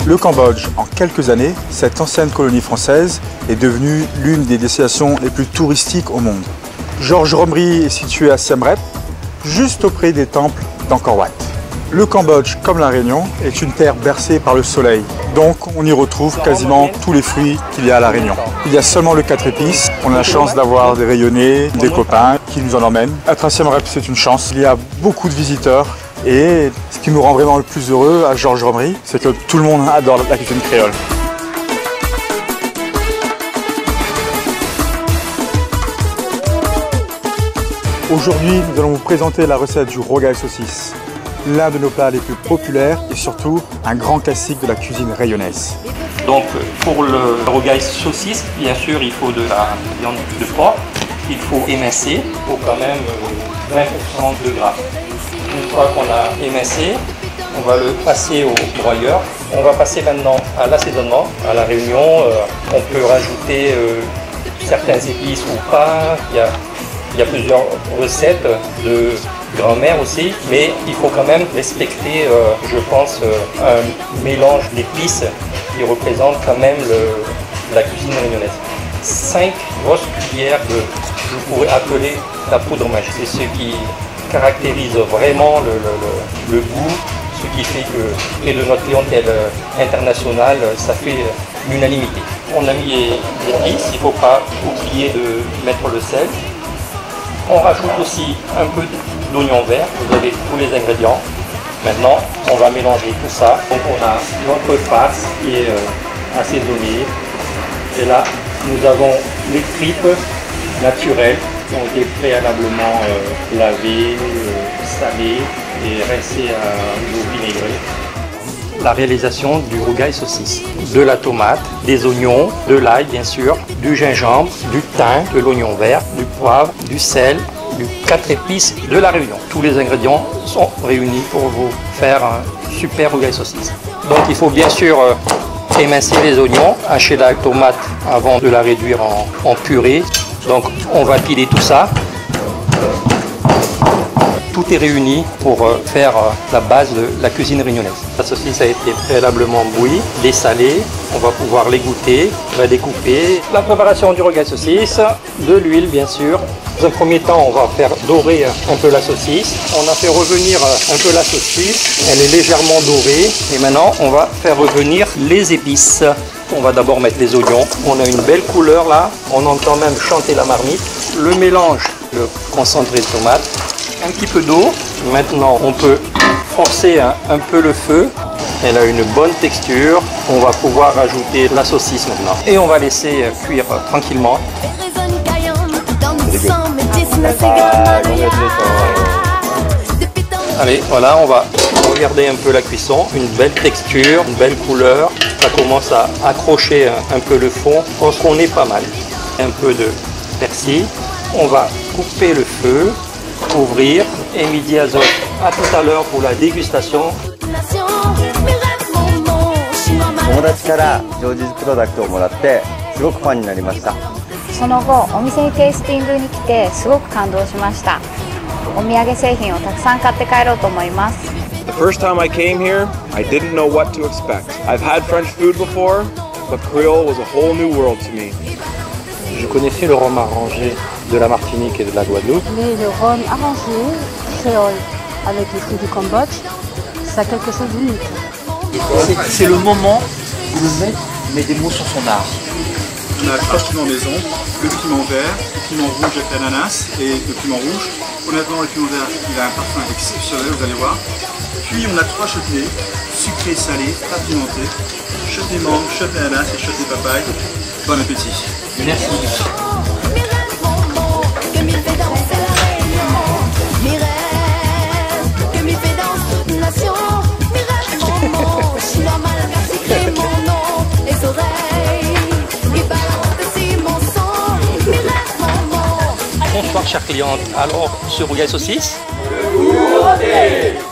Le Cambodge, en quelques années, cette ancienne colonie française est devenue l'une des destinations les plus touristiques au monde. Georges Romery est situé à Siem Reap, juste auprès des temples d'Angkor Wat. Le Cambodge, comme la Réunion, est une terre bercée par le soleil. Donc on y retrouve quasiment tous les fruits qu'il y a à la Réunion. Il y a seulement le 4 épices. On a la chance d'avoir des rayonnés, des copains qui nous en emmènent. Être à Siem Reap, c'est une chance. Il y a beaucoup de visiteurs. Et ce qui nous rend vraiment le plus heureux à Georges Romery, c'est que tout le monde adore la cuisine créole. Aujourd'hui, nous allons vous présenter la recette du rogaille saucisse, l'un de nos plats les plus populaires et surtout un grand classique de la cuisine rayonnaise. Donc pour le rogaille saucisse, bien sûr, il faut de la viande de porc, il faut émincer pour quand même 20% de gras. Une fois qu'on a émincé, on va le passer au broyeur. On va passer maintenant à l'assaisonnement. À la Réunion, on peut rajouter certaines épices ou pas. Il y a plusieurs recettes de grand-mère aussi, mais il faut quand même respecter, je pense, un mélange d'épices qui représente quand même la cuisine réunionnaise. 5 grosses cuillères de, je pourrais appeler la poudre magique. C'est ce qui caractérise vraiment le goût, ce qui fait que, et de notre clientèle internationale, ça fait l'unanimité. On a mis les épices, il ne faut pas oublier de mettre le sel. On rajoute aussi un peu d'oignon vert, vous avez tous les ingrédients. Maintenant, on va mélanger tout ça. Donc on a notre farce qui est assaisonnée. Et là, nous avons les tripes naturelles qui ont été préalablement lavées, salées et rincées à l'eau vinaigrée. La réalisation du rogaille saucisse. De la tomate, des oignons, de l'ail bien sûr, du gingembre, du thym, de l'oignon vert, du poivre, du sel, du 4 épices de la Réunion. Tous les ingrédients sont réunis pour vous faire un super rogaille saucisse. Donc il faut bien sûr émincer les oignons, hacher la tomate avant de la réduire en purée. Donc on va piler tout ça. Tout est réuni pour faire la base de la cuisine réunionnaise. La saucisse a été préalablement bouillie, dessalée. On va pouvoir l'égoutter, la découper. La préparation du rogaille saucisse, de l'huile bien sûr. Dans un premier temps, on va faire dorer un peu la saucisse. On a fait revenir un peu la saucisse. Elle est légèrement dorée. Et maintenant, on va faire revenir les épices. On va d'abord mettre les oignons. On a une belle couleur là. On entend même chanter la marmite. Le mélange, le concentré de tomate. Un petit peu d'eau. Maintenant, on peut forcer un peu le feu. Elle a une bonne texture. On va pouvoir ajouter la saucisse maintenant. Et on va laisser cuire tranquillement. Allez, voilà, on va regarder un peu la cuisson. Une belle texture, une belle couleur. Ça commence à accrocher un peu le fond. Je pense qu'on est pas mal. Un peu de persil. On va couper le feu. Ouvrir et midi à zone. À tout à l'heure pour la dégustation. 友達から常時プロダクトをもらってすごくファンになりました。 その後お店にテイスティングに来てすごく感動しました。お土産製品をたくさん買って帰ろうと思います。 The first time I came here, I didn't know what to expect. I've had French food before, but Creole was a whole new world to me. Je connaissais le rhum arrangé de la Martinique et de la Guadeloupe. Mais le rhum arrangé, créole, avec les fruits du Cambodge, ça a quelque chose d'unique. C'est le moment où le maître met des mots sur son art. On a 3 piments maison, le piment vert, le piment rouge avec l'ananas et le piment rouge. Honnêtement, le piment vert, il a un parfum exceptionnel, vous allez voir. Puis on a 3 chutneys, sucré, salé, pas pimenté. Chutney mangue, chutney ananas et chutney papaye. Bon appétit. Merci. Bonsoir chère cliente. Alors, ce rogaille saucisse.